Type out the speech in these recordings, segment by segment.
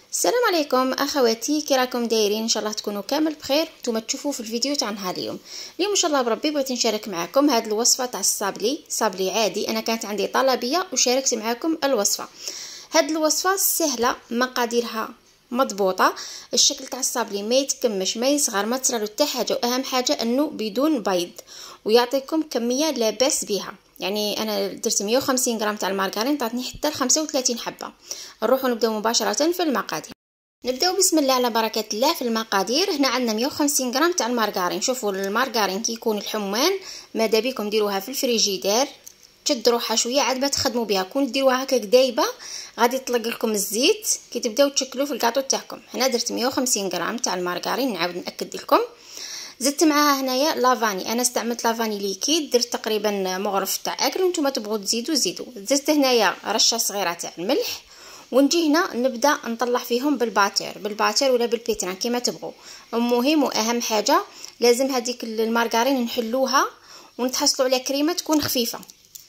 السلام عليكم اخواتي، كي راكم دايرين؟ ان شاء الله تكونوا كامل بخير. نتوما تشوفوا في الفيديو تاع نهار اليوم ان شاء الله بربي بغيت نشارك معكم هذه الوصفه تاع الصابلي عادي. انا كانت عندي طلبيه وشاركت معكم الوصفه. هذه الوصفه سهله، مقاديرها مضبوطه، الشكل تاع الصابلي ما يتكمش ما يصغر ما تصرالو حتى حاجه، واهم حاجه انه بدون بيض، ويعطيكم كميه لا باس بها. يعني انا درت 150 غرام تاع المارغرين، تعطني حتى 35 حبه. نروحوا نبداو مباشره في المقادير. نبداو بسم الله على بركه الله في المقادير. هنا عندنا 150 غرام تاع المارغرين. شوفوا المارغرين كي يكون الحمان ماذا بكم ديروها في الفريجيدير، تشد روحها شويه عاد ما تخدموا بها. كون ديروها هكاك دايبه غادي يطلق لكم الزيت كي تبداو تشكلوا في الكاطو تاعكم. هنا درت 150 غرام تاع المارغرين، نعاود ناكد لكم. زدت معاها هنايا لافاني، انا استعملت لافاني ليكيد، درت تقريبا مغرف تاع اكل، وانتم تبغوا تزيدوا زيدوا. زدت هنايا رشه صغيره تاع الملح، ونجي هنا نبدا نطلع فيهم بالباتير ولا بالبيتران كيما تبغوا. المهم واهم حاجه لازم هذيك المارغرين نحلوها ونتحصلوا على كريمه تكون خفيفه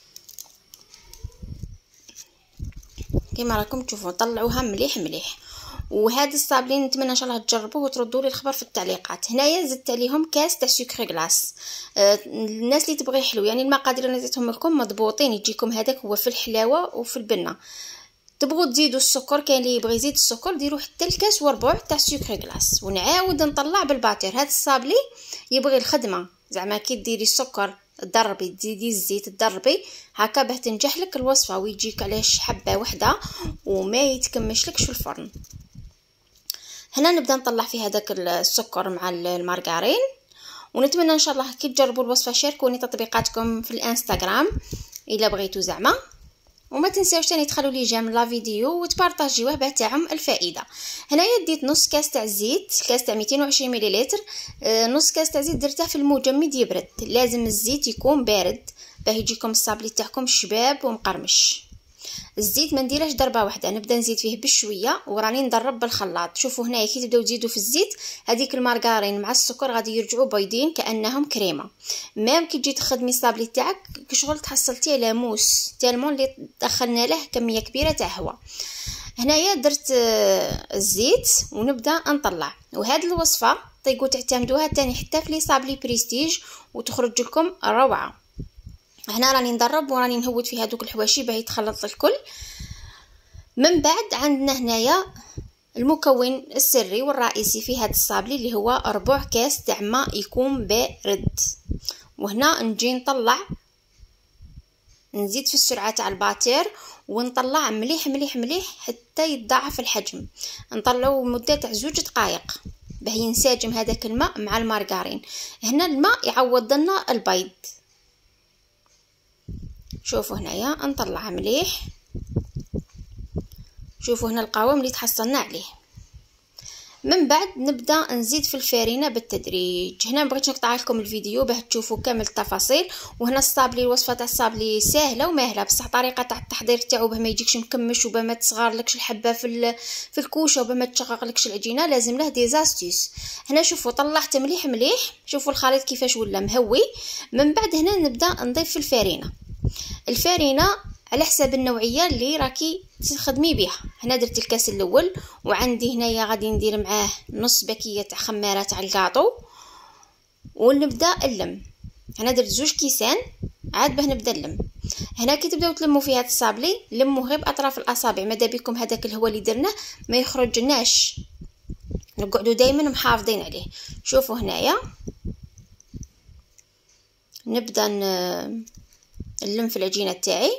كيما راكم تشوفوا. طلعوها مليح مليح. وهذا الصابلي نتمنى ان شاء الله تجربوه وتردوا لي الخبر في التعليقات. هنايا زدت عليهم كاس تاع سكر غلاس. الناس اللي تبغي حلو، يعني المقادير اللي نزيدهم لكم مضبوطين، يجيكم هذاك هو في الحلاوه وفي البنه. تبغوا تزيدوا السكر، كاين اللي يبغي يزيد السكر ديروا حتى الكاس وربع تاع سكر غلاس. ونعاود نطلع بالباتير. هذا الصابلي يبغي الخدمه، زعما كي ديري السكر تضربي، تزيدي الزيت تضربي هكا باه تنجح لك الوصفه ويجيك علاش حبه واحده وما يتكمش لكش في الفرن. هنا نبدا نطلع في هذاك السكر مع المارغرين، ونتمنى ان شاء الله كي تجربوا الوصفه شاركوني تطبيقاتكم في الانستغرام الا بغيتوا زعما. وما تنساوش ثاني تخلوا لي جيم لا فيديو وتبارطاجيوه باه تعم الفائده. هنايا ديت نص كاس تاع الزيت، كاس تاع 220 مليلتر. نص كاس تاع زيت درته في المجمد يبرد. لازم الزيت يكون بارد باه يجيكم الصابلي تاعكم شباب ومقرمش. الزيت ما نديرهش ضربه واحده، نبدا نزيد فيه بشويه وراني نضرب بالخلاط. شوفوا هنايا كي تبداو تزيدوا في الزيت هذيك المارغرين مع السكر غادي يرجعوا بيضين كانهم كريمه. ميم كي تجي تخدمي الصابلي تاعك كشغل تحصلتيه على موس تالمون اللي دخلنا له كميه كبيره تاع هواء. هنايا درت الزيت ونبدا نطلع. وهذه الوصفه طيقوا تعتمدوها تاني حتى في لي صابلي بريستيج وتخرج لكم روعه. هنا راني ندرب وراني نهود في هذوك الحواشي باه يتخلط الكل. من بعد عندنا هنايا المكون السري والرئيسي في هذا الصابلي اللي هو ربع كاس تاع ماء يكون بارد. وهنا نجي نطلع، نزيد في السرعه تاع الباتير ونطلع مليح مليح مليح حتى يتضاعف الحجم. نطلعو مده تاع 2 دقائق باه ينسجم هذاك الماء مع المارغرين. هنا الماء يعوض لنا البيض. شوفوا هنايا نطلعها مليح. شوفوا هنا القوام اللي تحصلنا عليه. من بعد نبدا نزيد في الفارينه بالتدريج. هنا بغيت نقطع لكم الفيديو باه تشوفوا كامل التفاصيل. وهنا الصابلي، الوصفه تاع الصابلي سهله وماهله، بصح طريقه تاع التحضير تاعو باه ما يجيكش مكمش وباه ما تصغرلكش الحبه في الكوشه وباه ما تشققلكش العجينه لازم له دي زاستيس. هنا شوفوا طلعت مليح مليح. شوفوا الخليط كيفاش ولا مهوي. من بعد هنا نبدا نضيف في الفارينه على حساب النوعيه اللي راكي تخدمي بها. هنا درت الكاس الاول، وعندي هنايا غادي ندير معاه نص باكيه تاع خماره تاع الكاطو ونبدا نلم. هنا درت 2 كيسان عاد باه نبدا نلم. هنا كي تبداو تلموا في هذا الصابلي لموه غير باطراف الاصابع، ماذا بكم هذاك الهواء اللي درناه ما يخرجناش، نقعدوا دائما محافظين عليه. شوفوا هنايا نبدا نلم في العجينه تاعي.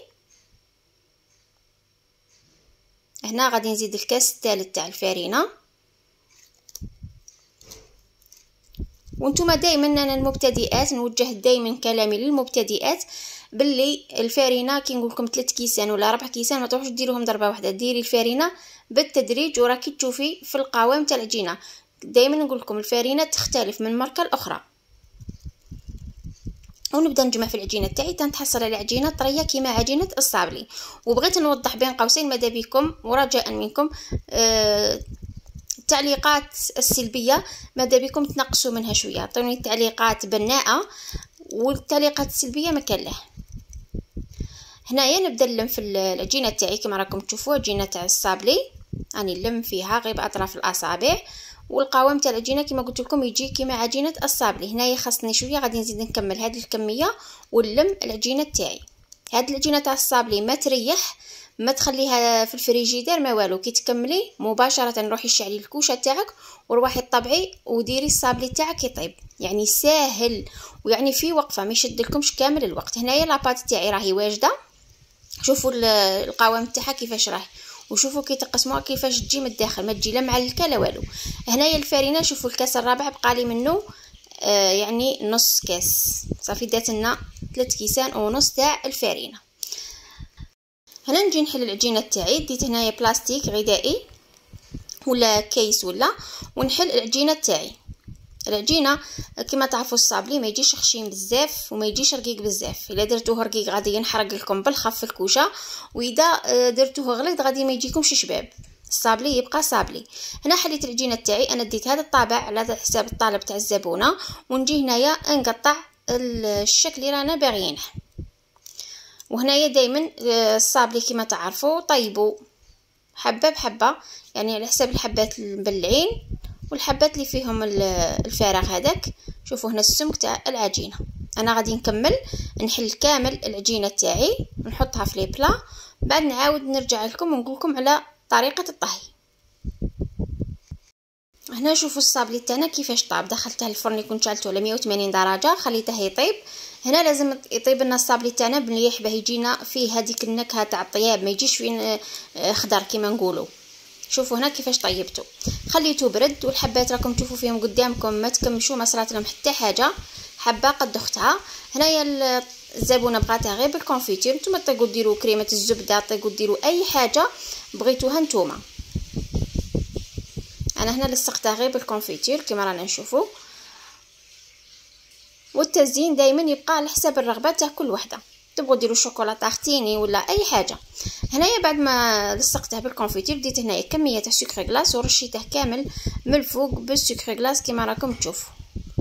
هنا غادي نزيد الكاس الثالث تاع الفارينه. وانتم دائما انا المبتدئات نوجه دائما كلامي للمبتدئات باللي الفارينه كي نقول لكم 3 كيسان ولا 4 كيسان ما تروحوش ديروهم ضربه واحده، ديري الفارينه بالتدريج وراكي تشوفي في القوام تاع العجينه. دائما نقول لكم الفارينه تختلف من ماركه لاخرى. ونبدا نجمع في العجينه تاعي تنتحصل على عجينه طريه كيما عجينه الصابلي. وبغيت نوضح بين قوسين ماذا بكم ورجاء منكم التعليقات السلبيه ماذا بكم تنقصوا منها شويه، عطوني تعليقات بناءه، والتعليقات السلبيه ما كان له. هنايا نبدا نلم في العجينه تاعي كما راكم تشوفوا عجينه تاع الصابلي. راني نلم فيها غير باطراف الاصابع. والقوام تاع العجينه كما قلت لكم يجي كما عجينه الصابلي. هنايا خاصني شويه غادي نزيد نكمل هذه الكميه ونلم العجينه تاعي. هاد العجينه تاع الصابلي ما تريح، ما تخليها في الفريجيدير ما والو، كي تكملي مباشره روحي شعلي الكوشه تاعك وروحي طبعي وديري الصابلي تاعك يطيب. يعني ساهل ويعني في وقفه ما يشدلكمش كامل الوقت. هنايا لاباط تاعي راهي واجده، شوفوا القوام تاعها كيفاش راهي، وشوفوا كي تقسموها كيفاش تجي من الداخل، ما تجي لا معلكه لا والو. هنايا الفرينه شوفوا الكاس الرابع بقالي منه يعني نص كاس، صافي دات لنا 3 كيسان ونص تاع الفرينه. هنا نجي نحل العجينه تاعي. ديت هنايا بلاستيك غذائي ولا كيس ولا، ونحل العجينه تاعي. العجينه كما تعرفوا الصابلي ما يجيش خشين بزاف وما يجيش رقيق بزاف. الا درتوه رقيق غادي ينحرق لكم بالخف في الكوشه، واذا درتوه غليظ غادي ما يجيكمش شباب، الصابلي يبقى صابلي. هنا حليت العجينه تاعي، انا ديت هذا الطابع على حساب الطالب تاع الزبونه، ونجي هنايا نقطع الشكل اللي رانا باغيينه. وهنايا دائما الصابلي كما تعرفوا طيبوا حبه بحبه، يعني على حساب الحبات بالعين والحبات اللي فيهم الفراغ هذاك. شوفوا هنا السمك تاع العجينه. انا غادي نكمل نحل كامل العجينه تاعي ونحطها في لي بلا، بعد نعاود نرجع لكم ونقول لكم على طريقه الطهي. هنا شوفوا الصابلي تاعنا كيفاش طاب. دخلته الفرن يكون شعلته على 180 درجه، خليته يطيب. هنا لازم يطيب لنا الصابلي تاعنا مليح باه يجينا فيه هذيك النكهه تاع الطياب، ما يجيش فين خضر كيما نقولوا. شوفوا هنا كيفاش طيبته، خليته برد. والحبات راكم تشوفوا فيهم قدامكم ما تكمشوا، ما صرات لهم حتى حاجه، حبه قد اختها. هنايا الزبونه بغاتها غير بالكونفيتير، نتوما طيقوا ديروا كريمه الزبده، طيقوا ديروا اي حاجه بغيتوها نتوما. انا هنا لصقتها غير بالكونفيتير كما رانا نشوفوا. والتزيين دائما يبقى على حساب الرغبه تاع كل وحده، تبغوا ديروا شوكولا طاختيني ولا اي حاجه. هنايا بعد ما لصقته بالكونفيتير ديت هنايا كميه تاع سكر غلاس ورشيته كامل من الفوق بالسكر غلاس كما راكم تشوفوا.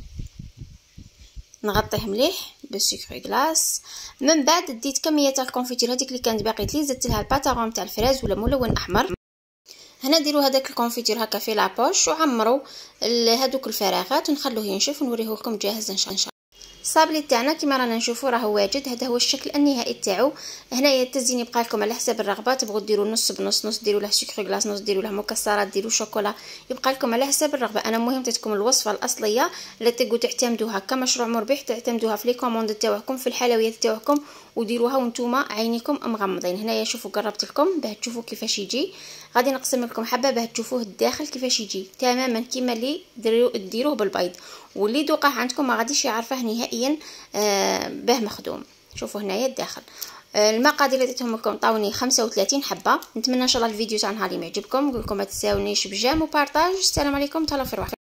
نغطيه مليح بالسكر غلاس. من بعد ديت كميه تاع الكونفيتير هذيك اللي كانت باقيت لي، زدت لها الباتاغون تاع الفراز ولا ملون احمر. هنا ديروا هذاك الكونفيتير هكا في لابوش وعمروا هذوك الفراغات ونخلوه ينشف ونوريه لكم جاهز ان شاء الله. الصابلي تاعنا كما رانا نشوفوا راه واجد. هذا هو الشكل النهائي تاعو. هنايا التزيين يبقى لكم على حساب الرغبه، تبغوا ديروا نص بنص، نص ديروا له سكر غلاس، نص ديروا له مكسرات، ديروا شوكولا، يبقى لكم على حساب الرغبه. انا المهم تتكم الوصفه الاصليه اللي تقدروا تعتمدوها كمشروع مربح، تعتمدوها في لي كوموند تاعكم في الحلويات تاعكم، وديروها وانتوما عينيكم مغمضين. هنايا شوفوا قربت لكم باه تشوفوا كيفاش يجي. غادي نقسم لكم حبه باه تشوفوه الداخل كيفاش يجي تماما كيما اللي ديروه بالبيض، واللي دوقه عندكم ما غاديش يعرفه نهائيا باه مخدوم. شوفوا هنايا الداخل. المقادير اللي ديتهم لكم طاوني 35 حبه. نتمنى ان شاء الله الفيديو تاع نهار يعجبكم. نقول لكم ما تنساونيش بجيم وبارطاج. السلام عليكم، تهلاو في رواحكم.